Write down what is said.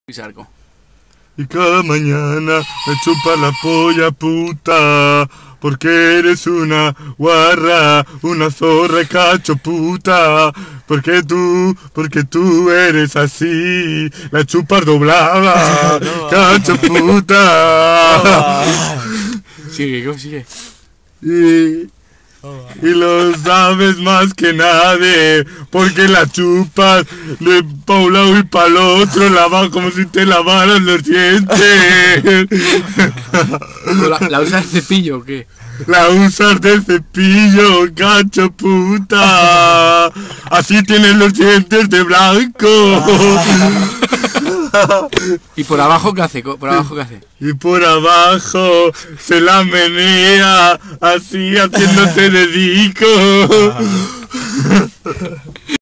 Pisarco. Y cada mañana me chupa la polla puta, porque eres una guarra, una zorra cacho puta, porque tú eres así, la chupas doblada, cacho puta. Sigue, ¿cómo sigue? Y lo sabes más que nadie, porque la chupas de pa' un lado y pa' el otro, como si te lavaras los dientes. ¿La usas de cepillo o qué? La usas de cepillo, cacho puta. Así tienes los dientes de blanco. ¿Y por abajo qué hace? ¿Por abajo qué hace? Y por abajo se la menea, así haciéndote dedico.